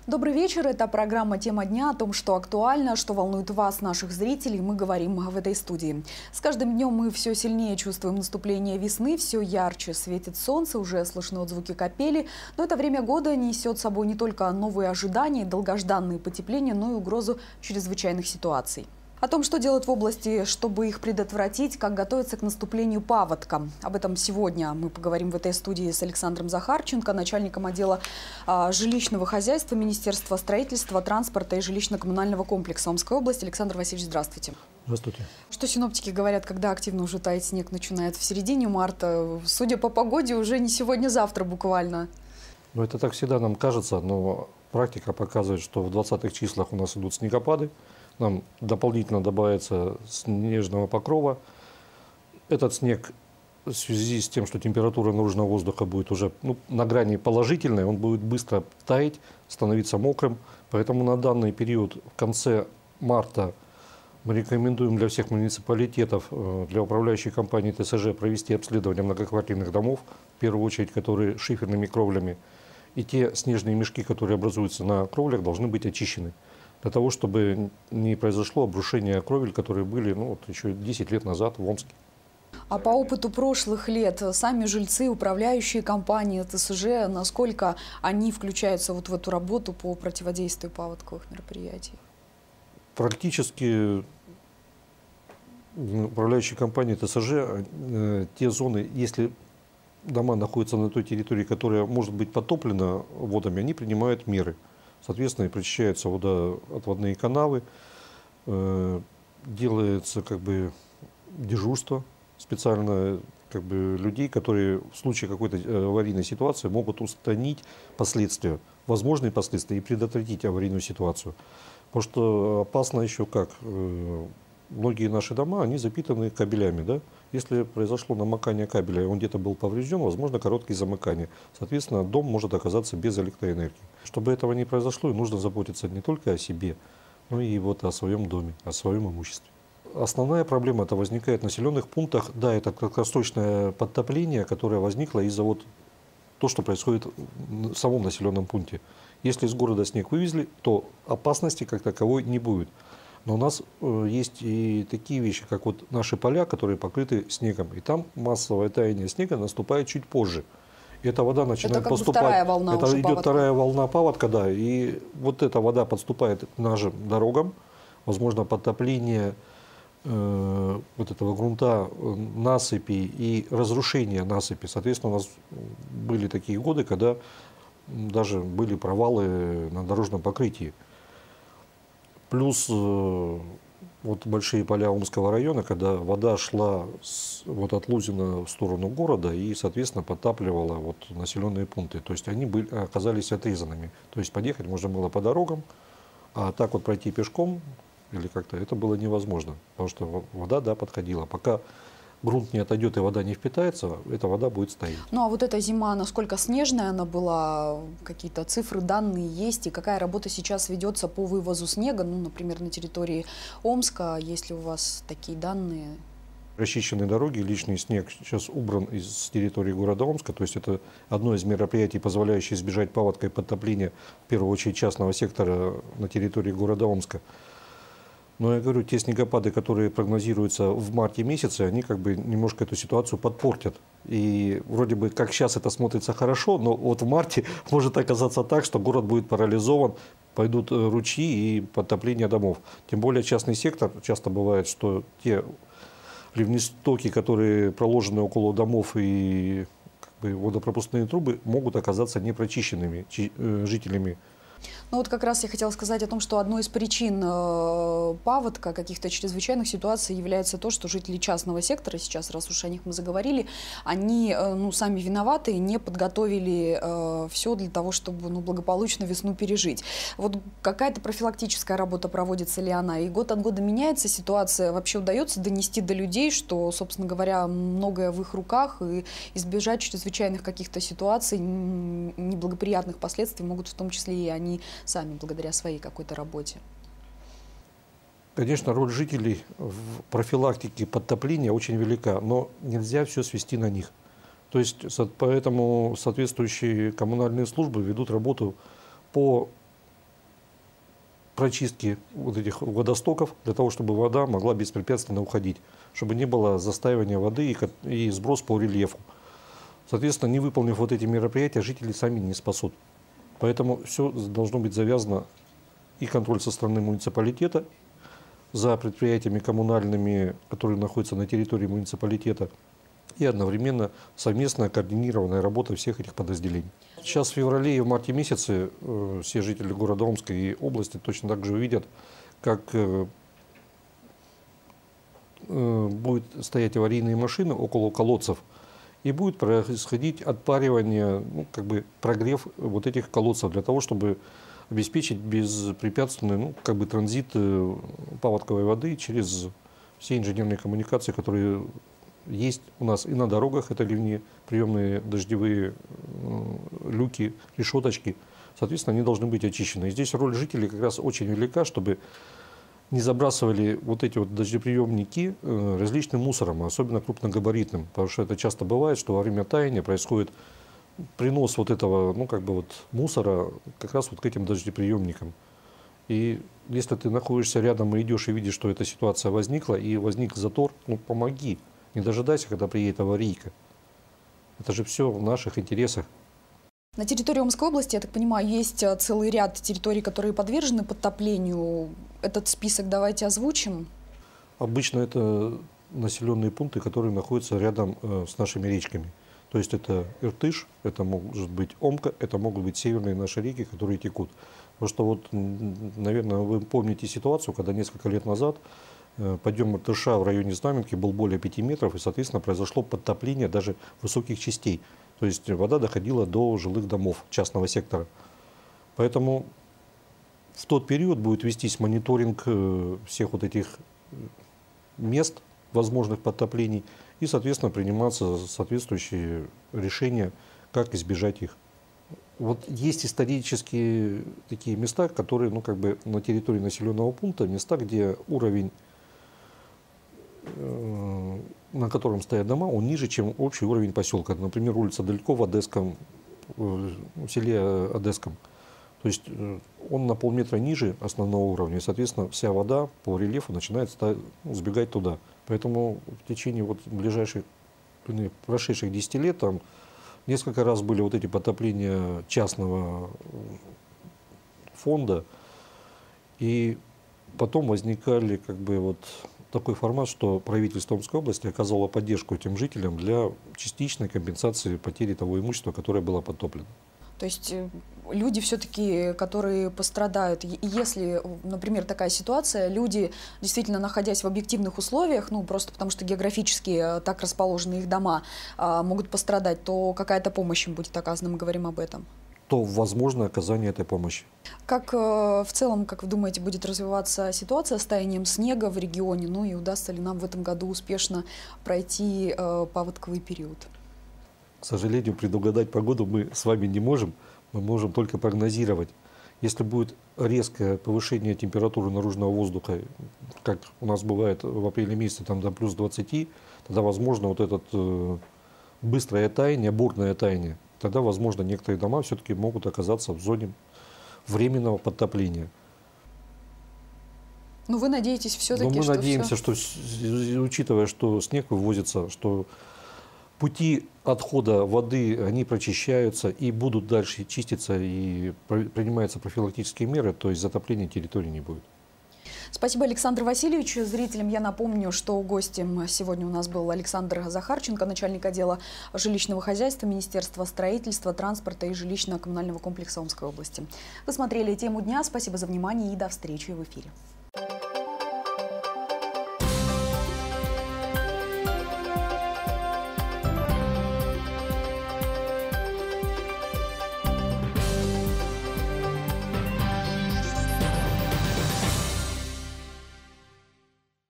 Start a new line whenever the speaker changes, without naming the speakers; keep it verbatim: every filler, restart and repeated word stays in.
Добрый вечер. Это программа «Тема дня» о том, что актуально, что волнует вас, наших зрителей. Мы говорим в этой студии. С каждым днем мы все сильнее чувствуем наступление весны, все ярче светит солнце, уже слышны отзвуки капели. Но это время года несет с собой не только новые ожидания, долгожданные потепления, но и угрозу чрезвычайных ситуаций. О том, что делать в области, чтобы их предотвратить, как готовиться к наступлению паводка. Об этом сегодня мы поговорим в этой студии с Александром Захарченко, начальником отдела а, жилищного хозяйства Министерства строительства, транспорта и жилищно-коммунального комплекса Омской области. Александр Васильевич, здравствуйте.
Здравствуйте.
Что синоптики говорят, когда активно уже таять снег начинает в середине марта? Судя по погоде, уже не сегодня-завтра буквально.
Ну, это так всегда нам кажется, но практика показывает, что в двадцатых числах у нас идут снегопады. Нам дополнительно добавится снежного покрова. Этот снег в связи с тем, что температура наружного воздуха будет уже ну, на грани положительной, он будет быстро таять, становиться мокрым. Поэтому на данный период в конце марта мы рекомендуем для всех муниципалитетов, для управляющей компании ТСЖ провести обследование многоквартирных домов, в первую очередь, которые шиферными кровлями. И те снежные мешки, которые образуются на кровлях, должны быть очищены. Для того, чтобы не произошло обрушение кровель, которые были ну, вот еще десять лет назад в Омске.
А по опыту прошлых лет сами жильцы, управляющие компании ТСЖ, насколько они включаются вот в эту работу по противодействию паводковых мероприятий?
Практически управляющие компании ТСЖ, э, те зоны, если дома находятся на той территории, которая может быть потоплена водами, они принимают меры. Соответственно, и прочищаются водоотводные канавы, э, делается как бы дежурство специально как бы, людей, которые в случае какой-то аварийной ситуации могут устранить последствия, возможные последствия и предотвратить аварийную ситуацию. Потому что опасно еще как, э, многие наши дома, они запитаны кабелями, да? Если произошло намокание кабеля, и он где-то был поврежден, возможно, короткие замыкания. Соответственно, дом может оказаться без электроэнергии. Чтобы этого не произошло, нужно заботиться не только о себе, но и вот о своем доме, о своем имуществе. Основная проблема это возникает в населенных пунктах. Да, это краткосрочное подтопление, которое возникло из-за вот то, что происходит в самом населенном пункте. Если из города снег вывезли, то опасности как таковой не будет. Но у нас э, есть и такие вещи, как вот наши поля, которые покрыты снегом. И там массовое таяние снега наступает чуть позже. И эта вода начинает
это как
поступать.
Бы вторая волна
это
уже
идет
паводка.
Вторая волна паводка, да. И вот эта вода подступает к нашим дорогам. Возможно, подтопление э, вот этого грунта, насыпи и разрушение насыпи. Соответственно, у нас были такие годы, когда даже были провалы на дорожном покрытии. Плюс э, вот большие поля Омского района, когда вода шла с, вот от Лузина в сторону города и, соответственно, подтапливала вот населенные пункты. То есть они были, оказались отрезанными. То есть подъехать можно было по дорогам, а так вот пройти пешком или как-то это было невозможно. Потому что вода, да, подходила. Пока грунт не отойдет и вода не впитается, эта вода будет стоять.
Ну а вот эта зима, насколько снежная она была, какие-то цифры, данные есть, и какая работа сейчас ведется по вывозу снега, ну, например, на территории Омска, есть ли у вас такие данные?
Расчищены дороги, лишний снег сейчас убран из территории города Омска, то есть это одно из мероприятий, позволяющее избежать паводка и подтопления, в первую очередь, частного сектора на территории города Омска. Но я говорю, те снегопады, которые прогнозируются в марте месяце, они как бы немножко эту ситуацию подпортят. И вроде бы как сейчас это смотрится хорошо, но вот в марте может оказаться так, что город будет парализован, пойдут ручьи и подтопление домов. Тем более частный сектор, часто бывает, что те ливнестоки, которые проложены около домов и как бы, водопропускные трубы, могут оказаться непрочищенными жителями.
Ну вот как раз я хотела сказать о том, что одной из причин э, паводка, каких-то чрезвычайных ситуаций является то, что жители частного сектора, сейчас, раз уж о них мы заговорили, они э, ну, сами виноваты, не подготовили э, все для того, чтобы ну, благополучно весну пережить. Вот какая-то профилактическая работа проводится ли она? И год от года меняется ситуация? Вообще удается донести до людей, что, собственно говоря, многое в их руках, и избежать чрезвычайных каких-то ситуаций, неблагоприятных последствий могут в том числе и они сами, благодаря своей какой-то работе?
Конечно, роль жителей в профилактике подтопления очень велика, но нельзя все свести на них. То есть поэтому соответствующие коммунальные службы ведут работу по прочистки вот этих водостоков, для того, чтобы вода могла беспрепятственно уходить, чтобы не было застаивания воды и, и сброс по рельефу. Соответственно, не выполнив вот эти мероприятия, жители сами не спасут. Поэтому все должно быть завязано, и контроль со стороны муниципалитета за предприятиями коммунальными, которые находятся на территории муниципалитета, и одновременно совместная координированная работа всех этих подразделений. Сейчас в феврале и в марте месяце э, все жители города Омска и области точно так же увидят, как э, э, будут стоять аварийные машины около колодцев, и будет происходить отпаривание, ну, как бы прогрев вот этих колодцев для того, чтобы обеспечить беспрепятственный, ну, как бы транзит э, паводковой воды через все инженерные коммуникации, которые есть у нас и на дорогах, это ливни, приемные дождевые э, люки, решеточки. Соответственно, они должны быть очищены. И здесь роль жителей как раз очень велика, чтобы не забрасывали вот эти вот дождеприемники э, различным мусором, особенно крупногабаритным. Потому что это часто бывает, что во время таяния происходит принос вот этого, ну, как бы вот мусора как раз вот к этим дождеприемникам. И если ты находишься рядом и идешь и видишь, что эта ситуация возникла, и возник затор, ну, помоги. Не дожидайся, когда приедет аварийка. Это же все в наших интересах.
На территории Омской области, я так понимаю, есть целый ряд территорий, которые подвержены подтоплению. Этот список давайте озвучим.
Обычно это населенные пункты, которые находятся рядом э, с нашими речками. То есть это Иртыш, это может быть Омка, это могут быть северные наши реки, которые текут. Потому что вот, наверное, вы помните ситуацию, когда несколько лет назад подъем Иртыша в районе Знаменки был более пяти метров, и, соответственно, произошло подтопление даже высоких частей. То есть вода доходила до жилых домов частного сектора. Поэтому в тот период будет вестись мониторинг всех вот этих мест возможных подтоплений, и, соответственно, приниматься соответствующие решения, как избежать их. Вот есть исторические такие места, которые, ну, как бы на территории населенного пункта, места, где уровень, э, на котором стоят дома, он ниже, чем общий уровень поселка. Например, улица Далеко в Одесском, в селе Одесском. То есть э, он на полметра ниже основного уровня, и, соответственно, вся вода по рельефу начинает сбегать туда. Поэтому в течение вот ближайших, прошедших десяти лет там несколько раз были вот эти подтопления частного фонда, и потом возникали как бы вот такой формат, что правительство Омской области оказало поддержку этим жителям для частичной компенсации потери того имущества, которое было подтоплено.
То есть люди все-таки, которые пострадают, если, например, такая ситуация, люди, действительно находясь в объективных условиях, ну просто потому что географически так расположены их дома, могут пострадать, то какая-то помощь им будет оказана, мы говорим об этом.
То возможно оказание этой помощи.
Как в целом, как вы думаете, будет развиваться ситуация с таянием снега в регионе? Ну и удастся ли нам в этом году успешно пройти паводковый период?
К сожалению, предугадать погоду мы с вами не можем, мы можем только прогнозировать. Если будет резкое повышение температуры наружного воздуха, как у нас бывает в апреле месяце, там до плюс двадцати, тогда возможно вот это э, быстрое таяние, бурное таяние, тогда возможно некоторые дома все-таки могут оказаться в зоне временного подтопления.
Но вы надеетесь все-таки,
что... Но мы
что
надеемся,
все...
что, учитывая, что снег вывозится, что пути отхода воды, они прочищаются и будут дальше чиститься, и принимаются профилактические меры, то есть затопления территории не будет.
Спасибо, Александр Васильевич. Зрителям я напомню, что гостем сегодня у нас был Александр Захарченко, начальник отдела жилищного хозяйства Министерства строительства, транспорта и жилищно-коммунального комплекса Омской области. Вы смотрели «Тему дня». Спасибо за внимание и до встречи в эфире.